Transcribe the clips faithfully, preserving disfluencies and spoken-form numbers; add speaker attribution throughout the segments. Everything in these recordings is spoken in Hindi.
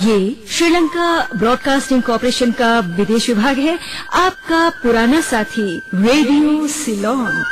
Speaker 1: ये श्रीलंका ब्रॉडकास्टिंग कॉरपोरेशन का विदेश विभाग है, आपका पुराना साथी रेडियो सिलोन।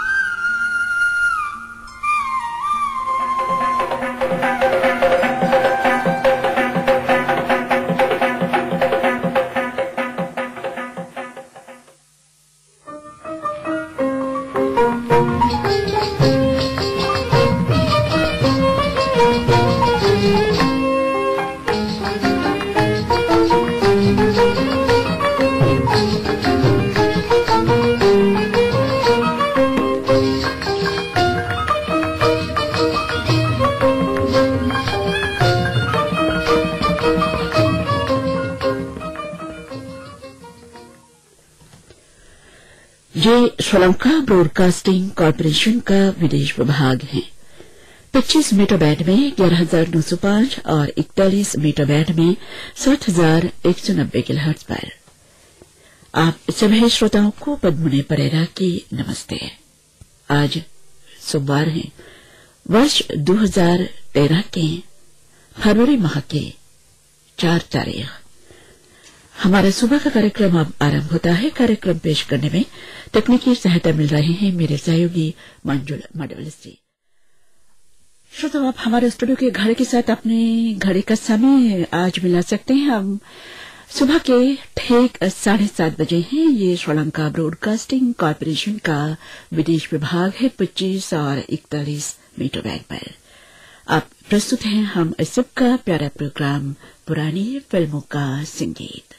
Speaker 2: ये श्रीलंका ब्रॉडकास्टिंग कॉरपोरेशन का विदेश विभाग है। पच्चीस मीटर बैंड में ग्यारह हजार नौ सौ पांच और इकतालीस मीटर बैंड में साठ हजार एक सौ नब्बे किलोहर्ट्ज पर। आप सभी श्रोताओं को पद्मनी परेरा की नमस्ते। आज सोमवार है, वर्ष दो हजार तेरह के फरवरी माह के चार तारीख। हमारा सुबह का कार्यक्रम अब आरंभ होता है। कार्यक्रम पेश करने में तकनीकी सहायता मिल रहे हैं मेरे सहयोगी मंजुल मडवलिस्टी। श्रोताओ, आप हमारे स्टूडियो के घड़ी के साथ अपने घड़ी का समय आज मिला सकते हैं। हम सुबह के ठीक साढ़े सात बजे हैं। ये श्रीलंका ब्रॉडकास्टिंग कॉरपोरेशन का विदेश विभाग है, पच्चीस और इकतालीस मीटर बैंड पर। आप प्रस्तुत हैं हम इस सबका प्यारा प्रोग्राम पुरानी फिल्मों का संगीत।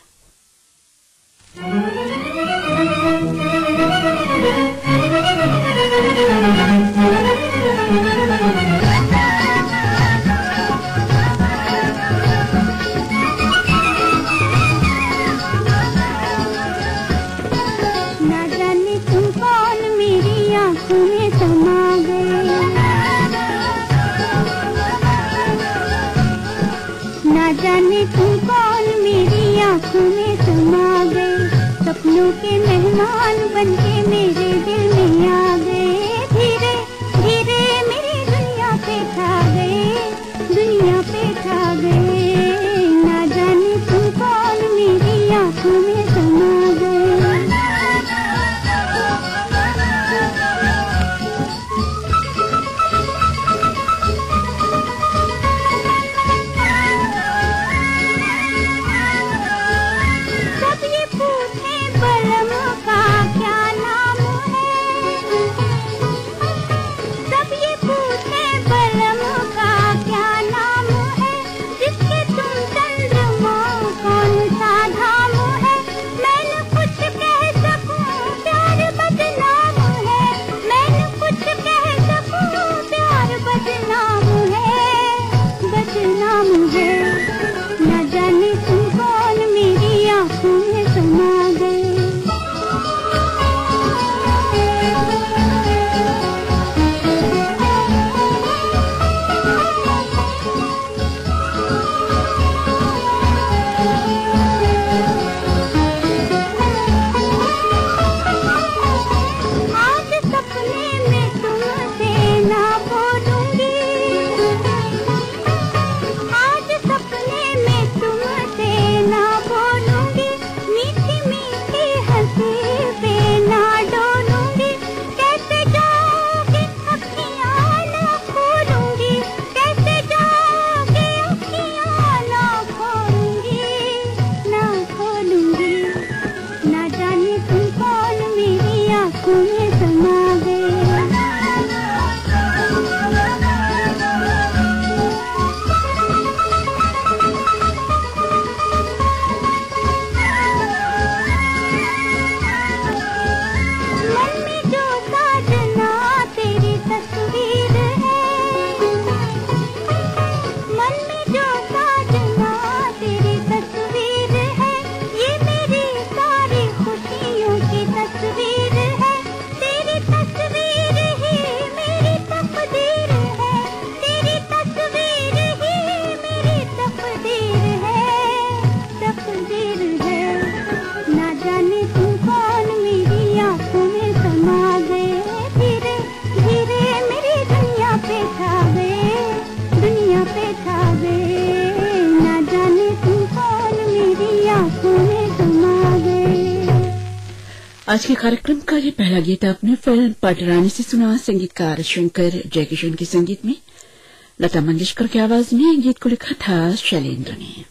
Speaker 3: ना जाने तुम कौन मेरी आंखों में समा गए, ना जाने तुम कौन मेरी आंखों में समा गए। सपनों के मेहमान बनके मेरे दिल में आ गए। धीरे धीरे मेरी दुनिया पे छा गए, दुनिया पे छा गए। ना जाने तुम कौन मेरी आंखों में समा गए। सब ये पूछे बलम का क्या नाम है,
Speaker 2: आज के कार्यक्रम का ये पहला गीत आपने फिल्म पाटरानी से सुना। संगीतकार शंकर जयकिशन के संगीत में लता मंगेशकर की आवाज में गीत को लिखा था शैलेंद्र ने।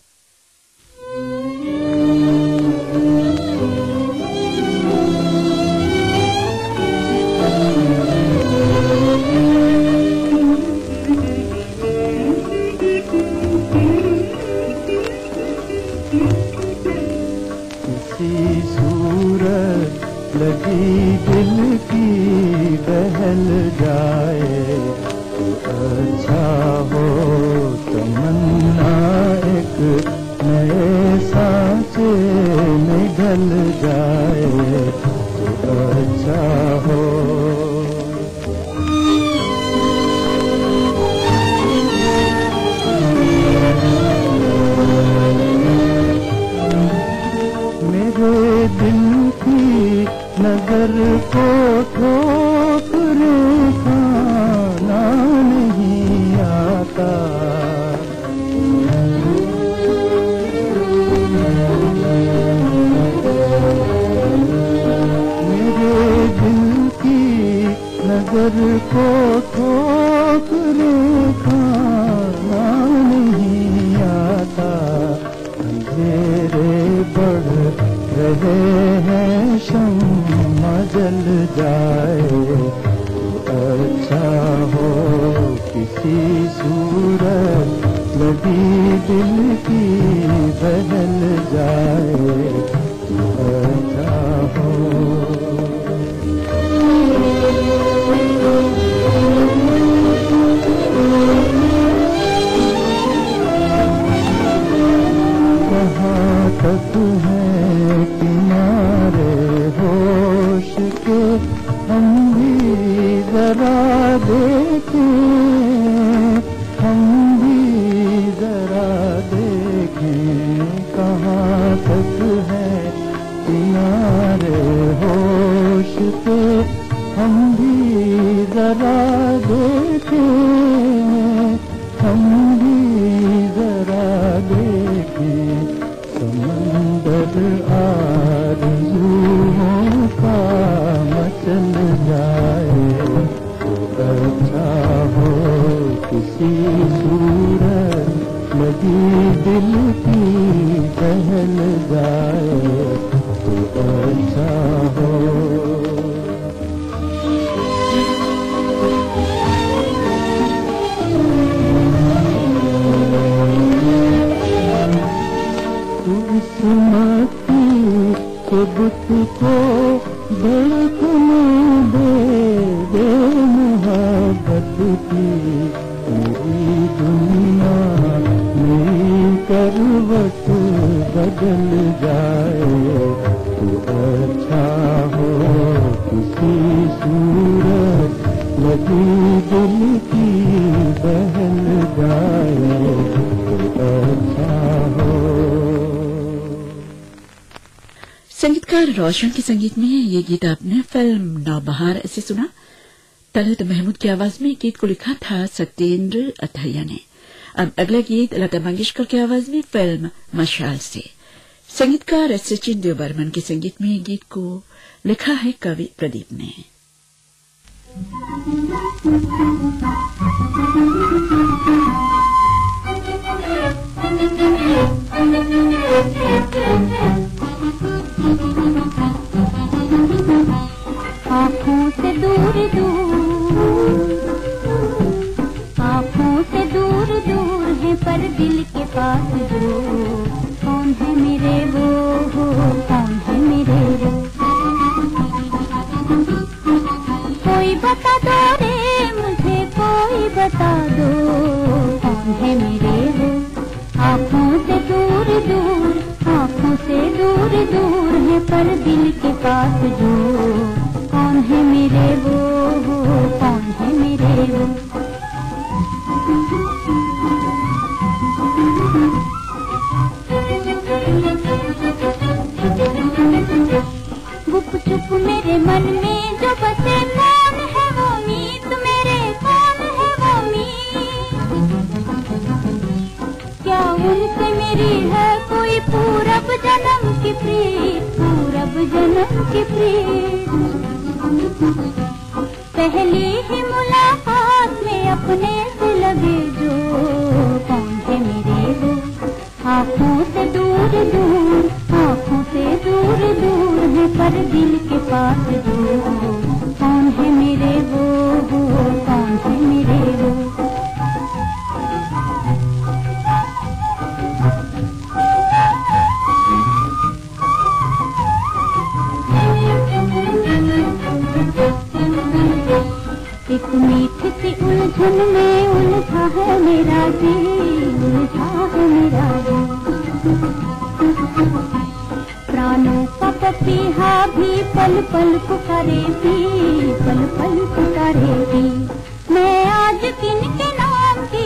Speaker 4: लगी दिल की बहल जाए तो अच्छा हो, तमन्ना एक नए सांचे में ढल जाए तो अच्छा हो। मेरे दिल की नजर को ठोकरे खाना नहीं आता, मेरे दिल की नजर को ठोकरे खाना नहीं आता। अंधेरे बढ़ रहे हैं शम्मा जल जाए तो अच्छा हो, किसी सूरत लगी दिल की बदल जाए तो अच्छा हो। कहाँ तक है किनारे होश के, हम भी जरा देखें, हम भी जरा देखें। कहाँ तक है किनारे होश के, हम भी जरा देखें, हम भी जरा देखें। समंदर आरज़ुओं का मचल जाए तो अच्छा हो, किसी सूरत लगी दिल की बहल जाए तो अच्छा हो। किस्मती सबक को धड़कने दे, दे मोहब्बत की मेरी दुनिया, मेरी करवट बदल जाए तो अच्छा हो, किसी सूरत लगी दिल की बहल जाए तो अच्छा हो।
Speaker 2: संगीतकार रोशन के संगीत में ये गीत आपने फिल्म नौबहार से सुना। तलत महमूद की आवाज में गीत को लिखा था सत्येंद्र अथैया ने। अब अगला गीत लता मंगेशकर की आवाज में फिल्म मशाल से। संगीतकार सचिन देव बर्मन के संगीत में गीत को लिखा है कवि प्रदीप ने।
Speaker 3: आँखों से दूर दूर, आँखों से दूर दूर है पर दिल के पास जो, कौन है मेरे वो, कौन है मेरे वो। कोई बता दो रे मुझे, कोई बता दो कौन है मेरे वो। आँखों से दूर दूर, आँखों से दूर दूर है पर दिल के पास जो, कौन है मेरे वो, कौन है मेरे वो। गुप चुप मेरे मन में जो बसे, कौन है वो मीत मेरे, कौन है वो मीत। क्या उनसे मेरी है कोई पूरब जन्म की प्रीत, पूरब जन्म दुश्मन की प्रीत। पहली ही मुलाकात में अपने से लगे जो, कौन है मेरे वो, आँखों से दूर दूर, आँखों से दूर दूर है पर दिल के पास जो, कौन है मेरे वो, कौन है मेरे वो। एक मीठी सी उलझन में उलझा है मेरा दिल, उलझा है मेरा दिल। प्राणों का पपीहा भी पल पल पुकारेगी, पल पल पुकारेगी। मैं आज किनके नाम की,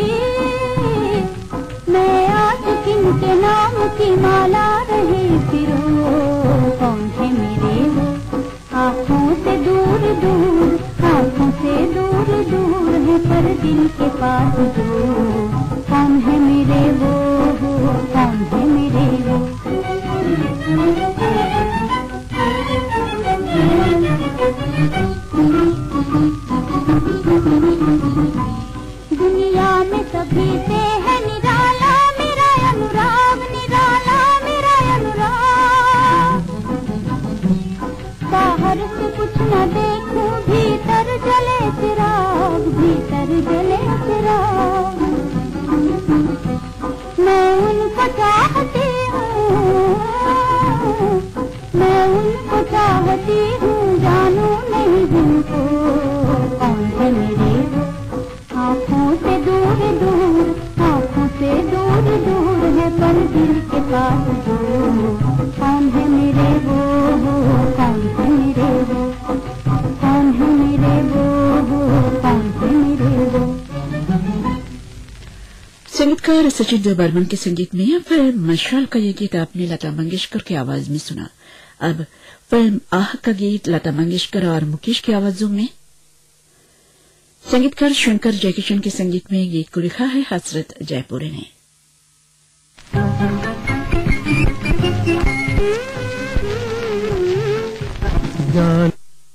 Speaker 3: मैं आज किनके नाम की माला रही फिरो, कौन है मेरे वो, आँखों से दूर दूर, आँखों से दूर दूर है पर दिल के पास जो, कौन है मेरे वो, कौन है मेरे वो। दुनिया में सभी से है निराला मेरा अनुराग, निराला मेरा अनुराग। बाहर से कुछ न देखूं, भीतर जले चिराग, भीतर जले चिराग। मैं उनको चाहती हूँ, मैं उनको चाहती हूँ, जानू नहीं उनको, कौन है मेरे वो, आँखों से दूर दूर, आँखों से दूर दूर है पर दिल के पास जो, कौन है मेरे वो, कौन है मेरे वो, कौन है मेरे वो, कौन है मेरे वो।
Speaker 2: संगीतकार सचिन देव बर्मन के संगीत में फिल्म मशाल का ये गीत आपने लता मंगेशकर की आवाज में सुना। अब फिल्म आह का गीत लता मंगेशकर और मुकेश की आवाजों में। संगीतकार शंकर जयकिशन के संगीत में गीत को लिखा है हसरत जयपुरी ने।
Speaker 4: जान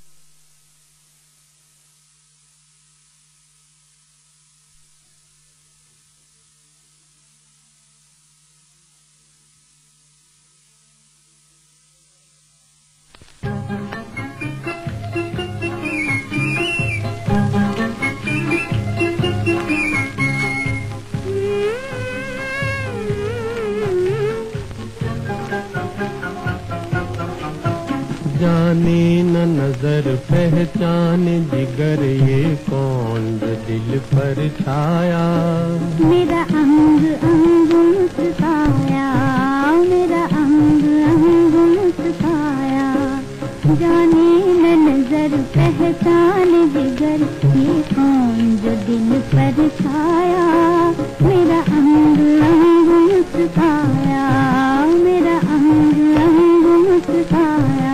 Speaker 4: जाने न नजर पहचान जिगर ये कौन जो दिल पर छाया,
Speaker 3: मेरा अंग अंग मुस्काया, मेरा अंग अंग मुस्काया। जाने न नजर पहचान जिगर ये कौन जो दिल पर छाया, मेरा अंग अंग मुस्काया, मेरा अंग अंग मुस्काया।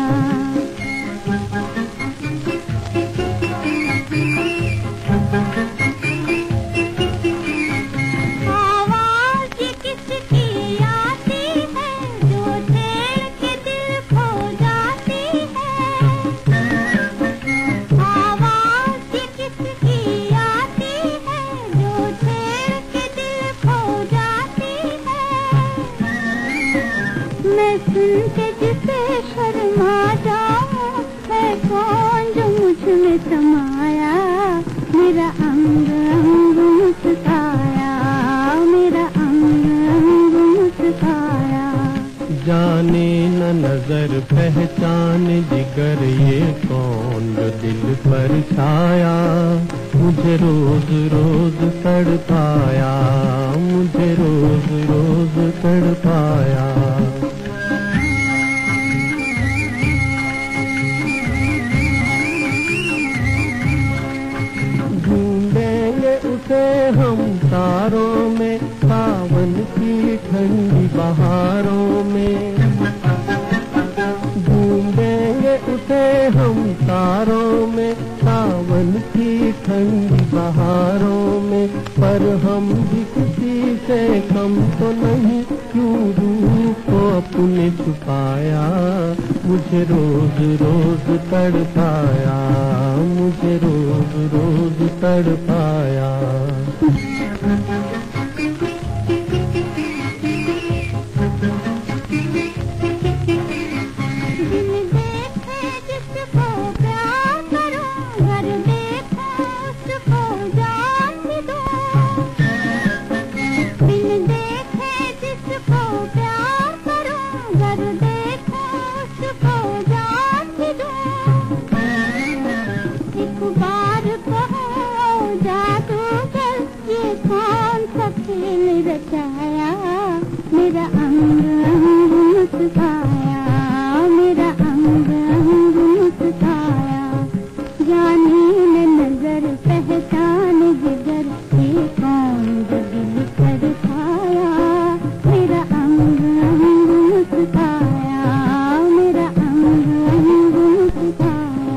Speaker 3: मैं सुन के जिसे शर्मा जाऊं, है कौन जो मुझ में समाया, मेरा अंग अंग मुस्काया, मेरा अंग अंग मुस्काया।
Speaker 4: जाने न नजर पहचान जिगर ये कौन जो दिल पर छाया, मुझे रोज रोज तड़पाया, मुझे रोज रोज तड़पाया। ढूंढेंगे उसे हम तारों में, सावन की ठंडी बहारों में। ढूंढेंगे उसे हम तारों में, सावन की ठंडी बहारों में। पर हम भी किसी से कम तो नहीं, क्यों रूप को अपने छुपाया, मुझे रोज रोज तड़पाया, मुझे रोज रोज तड़पाया।
Speaker 3: मेरा अंग अंग मुस्काया, मेरा अंग अंग मुस्काया, जाने न नजर पहचान जिगर, ये कौन जो दिल कर खाया। मेरा अंग अंग मुस्काया, मेरा अंग अंग मुस्काया।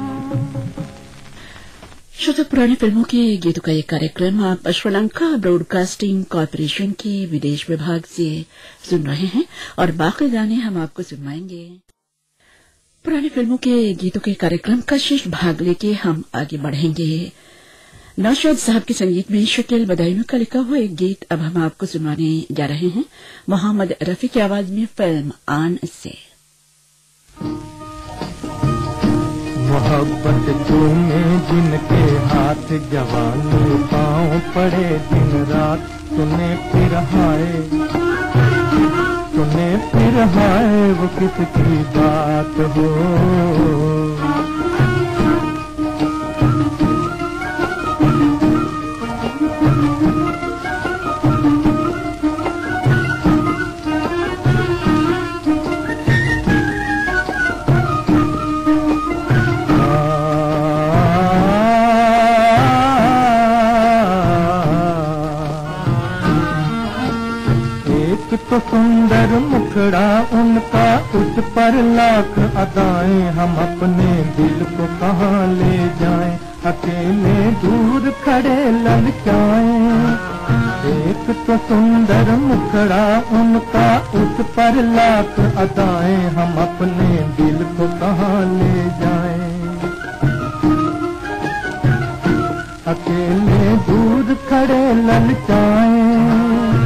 Speaker 2: श्रोता, पुरानी फिल्मों के गीतों का ये कार्यक्रम आप श्रीलंका ब्रॉडकास्टिंग कॉर्पोरेशन के विदेश विभाग से सुन रहे हैं और बाकी गाने हम आपको सुनवाएंगे। पुरानी फिल्मों के गीतों के कार्यक्रम का शेष भाग लेके हम आगे बढ़ेंगे। नौशाद साहब के संगीत में शकील बदायूं का लिखा हुआ एक गीत अब हम आपको सुनाने जा रहे हैं मोहम्मद रफी की आवाज में, फिल्म आन से।
Speaker 4: मोहब्बत चूमे जिनके हाथ, जवानी पाँव पड़े दिन रात, सुने फिर हाय, सुने फिर हाय, वो किसकी बात हो। तो सुंदर मुखड़ा उनका, उस पर लाख अदाएं, हम अपने दिल को कहाँ ले जाएं, अकेले दूर खड़े ललचाएं। एक तो सुंदर मुखड़ा उनका, उस पर लाख अदाएं, हम अपने दिल को कहाँ ले जाएं, अकेले दूर खड़े ललचाएं।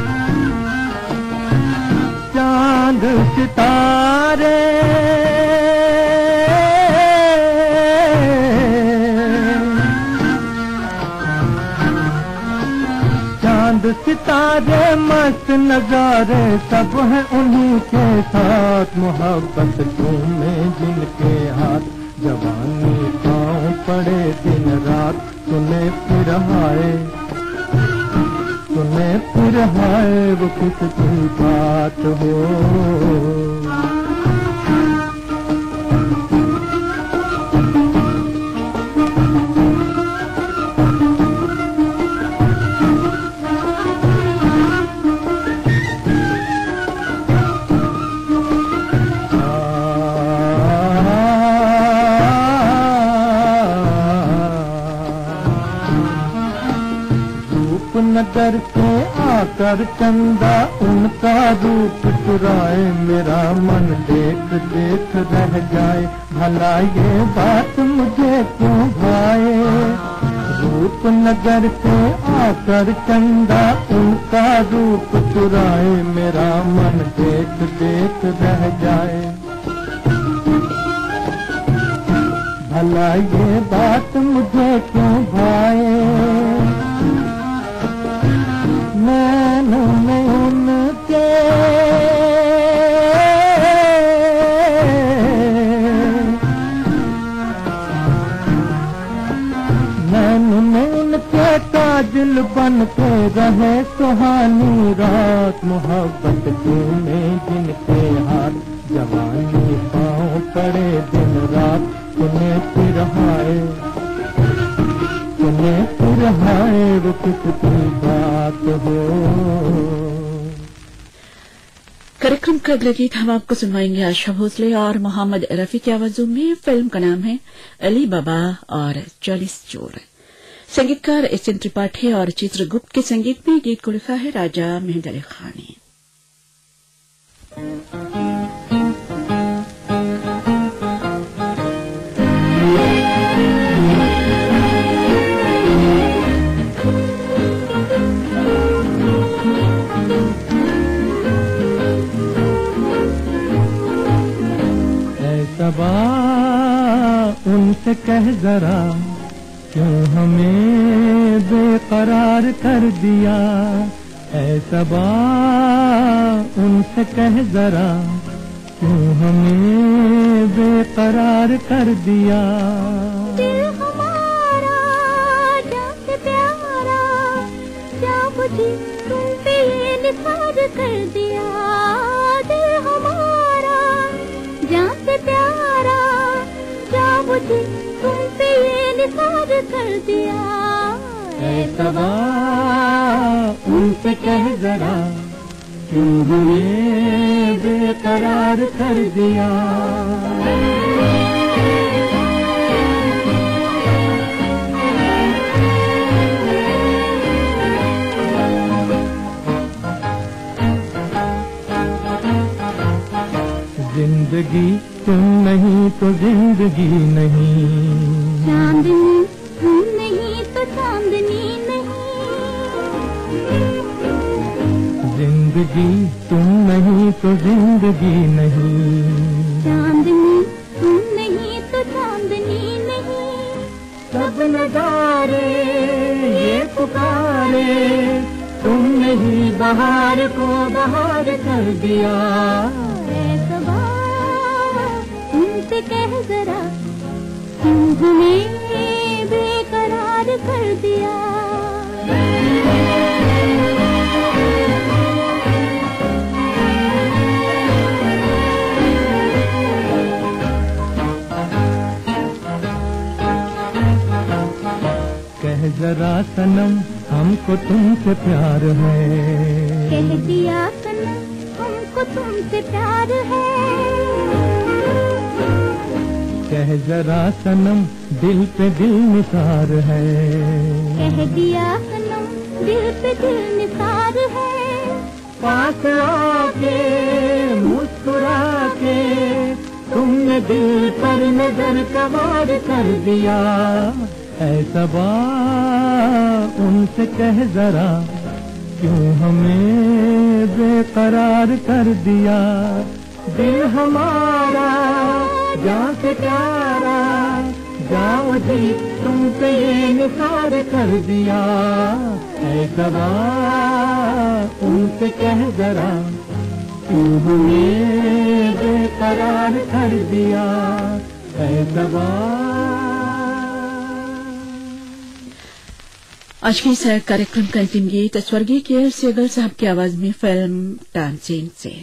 Speaker 4: चांद सितारे चांद सितारे मस्त नजारे सब है उन्हीं के साथ। मोहब्बत चूमे जिनके हाथ, जवानी पाँव पड़े दिन रात, सुने फिर हाय, सुने फिर हाय, वो किसकी बात हो। नगर से आकर चंदा उनका रूप चुराए, मेरा मन देख देख रह जाए, भला ये बात मुझे क्यों भाए। रूप नगर से आकर चंदा उनका रूप चुराए, मेरा मन देख देख रह जाए, भला ये बात मुझे क्यों भाए। नैनों में उनके नैनों में उनके काजल बन के रहे सुहानी रात। मोहब्बत चूमे जिनके हाथ, जवानी पाँव पड़े दिन रात, सुने फिर हाय, सुने फिर हाय, वो किसकी बात हो।
Speaker 2: कार्यक्रम का अगला गीत हम आपको सुनवाएंगे आशा भोसले और मोहम्मद रफी की आवाजों में। फिल्म का नाम है अली बाबा और चालीस चोर। संगीतकार एस एन त्रिपाठी और चित्रगुप्त के संगीत में गीत को लिखा है राजा मेहंदर अली खान ने।
Speaker 4: सबा उनसे कह जरा क्यों हमें बेकरार कर दिया, ऐ सबा उनसे कह जरा क्यों हमें बेकरार कर दिया।
Speaker 3: दिल हमारा जान से प्यारा क्या मुझे तुम पे ये निसार कर दिया। दिल हमारा जान से प्यारा क्या मुझे तुम पे ये निसार कर दिया।
Speaker 4: ऐ सबा उनसे कह जरा क्यों हमें बेकरार कर दिया। जिंदगी तुम नहीं तो जिंदगी नहीं,
Speaker 3: चांदनी तुम नहीं तो चांदनी नहीं।
Speaker 4: जिंदगी तुम नहीं तो जिंदगी नहीं,
Speaker 3: चांदनी तुम नहीं तो चांदनी नहीं।
Speaker 4: सब नजारे ये पुकारे तुमने ही बहार को बहार कर दिया।
Speaker 3: उनसे कह जरा क्यों हमें बेकरार कर दिया।
Speaker 4: कह जरा सनम हमको तुमसे प्यार है,
Speaker 3: कह दिया सनम हमको तुमसे प्यार है।
Speaker 4: कह जरा सनम दिल पे दिल निसार है,
Speaker 3: कह दिया सनम दिल पे दिल निसार है।
Speaker 4: पास आके मुस्कुरा के तुमने दिल पर नजर कवार कर दिया। ऐ सबा उनसे कह जरा क्यों हमें बेकरार कर दिया। दिल हमारा जान से प्यारा जाओ जी तुम पे ये निसार कर दिया। ऐ सबा उनसे कह जरा क्यों हमें बेकरार कर दिया। ऐ सबा।
Speaker 2: आज के इस कार्यक्रम का अंतिम गीत स्वर्गीय के आर सहगल साहब की आवाज में फिल्म तानसेन से।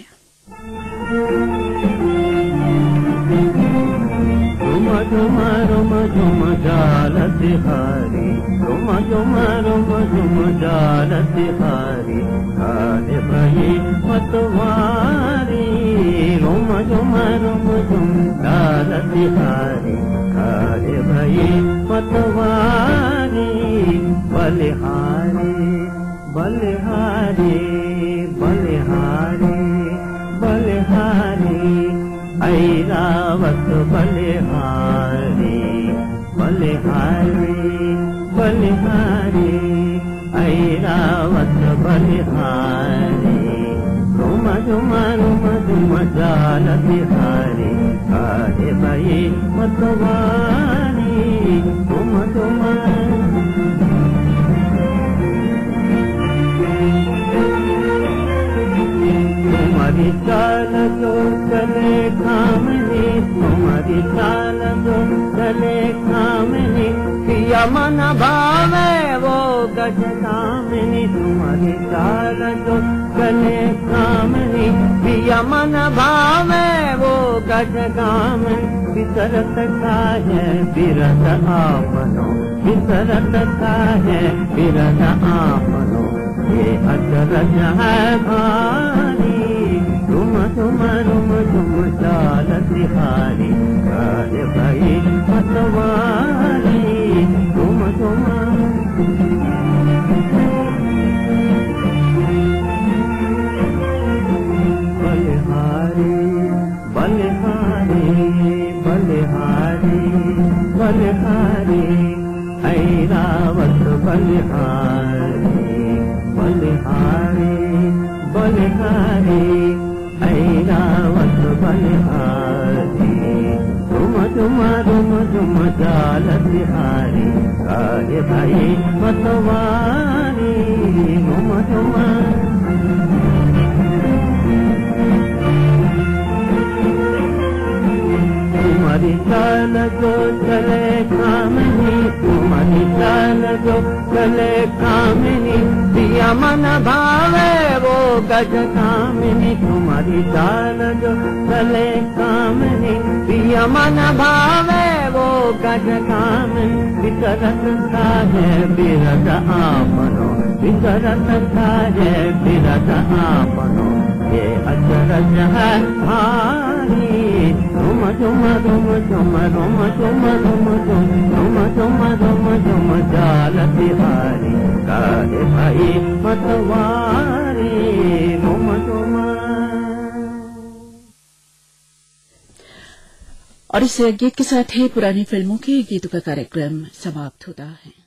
Speaker 4: रुम रुम झुम जाल तिहारी, रुम झुम रुम झुम जाल तिहारी, काले भई मतवारी। रुम झुम रुम झुम जाल तिहारी, काले भई मतवारी। बलिहारी बलिहारी बलिहारी बलिहारी ऐरावत बलिहारी बलिहारी बलिहारी ऐरावत बलिहारी। रुम झुम रुम झुम जाल तिहारी, काले भई मतवारी। रुम झुम तुम्हारी चाल जो चले खामनी, तुम्हारी चाल जो चले खामनी। पिया मन भावे वो गज कामनी, तुम्हारी चाल जो चले खामनी। पिया मन भावे वो गज कामनी। बिसरत का है बिरत आपनो, बिसरत का है बिरत आपनो। ये अचरज है भारी, रुम झुम रुम झुम जाल तिहारी, काले भई मतवारी। रुम झुम बलिहारी बलिहारी ऐरावत बलिहारी बलिहारी बलिहारी ऐरावत बलिहारी तुम तुम तुम तुम जाल बिहारी काहे भाई मतवारी तुम तुम तुम्हारी चाल जो चले कामनी तुम्हारी चाल जो चले कामनी दिया मन भावे वो गज कामनी तुम्हारी चाल जो चले कामनी दिया मन भावे वो गज कामनी विचरत है बिरद आपनो विचरत है बिरद आपनो ये अचरज है भारी तुम तुम तुम तुम तुम तुम तुम तुम तुम तुम तुम जाल बिहारी काहे भाई मतवारी तुम तुम।
Speaker 2: और इस गीत के साथ ही पुरानी फिल्मों के गीतों का कार्यक्रम समाप्त होता है।